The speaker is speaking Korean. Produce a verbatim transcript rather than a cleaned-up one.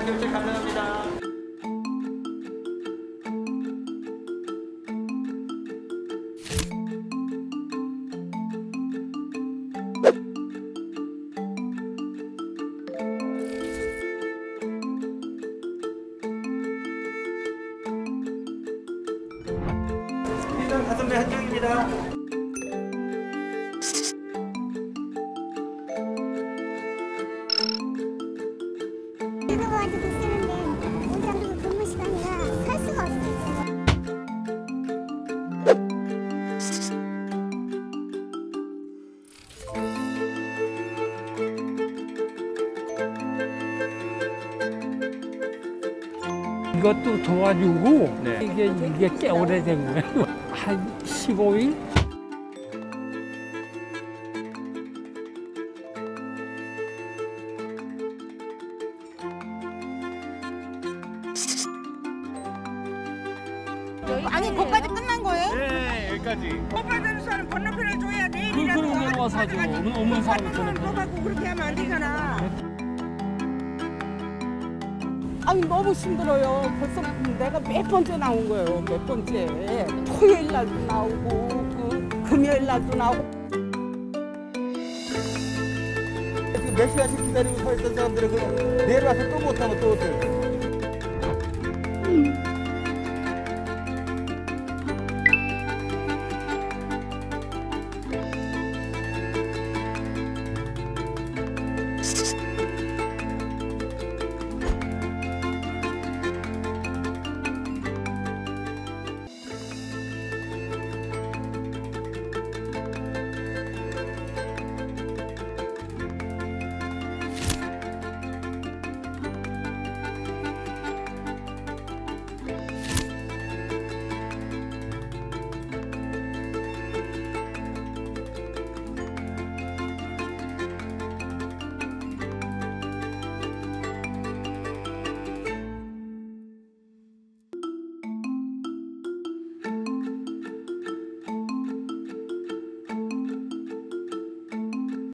카드 결제 가능합니다. 일단 다섯 배 한정입니다. 가지고 쓰는데 원장도 근무 시간이라 살 수가 없어요. 이것도 도와주고 네. 이게 이게 꽤 오래된 거예요. 한 십오 일? 아니, 거기까지 끝난 거예요? 네, 여기까지. 못 받은 사람 건너편을 줘야 내일이라도 그럼 내려와서 하죠. 없는 사람은 건너편을 더 받고 그렇게 하면 안 되잖아. 아니 너무 힘들어요. 벌써 내가 몇 번째 나온 거예요. 몇 번째. 토요일 날도 나오고 그 금요일 날도 나오고. 몇 시간씩 기다리고 서 있던 사람들은 그 내려와서 또 못하면 또 어떡해.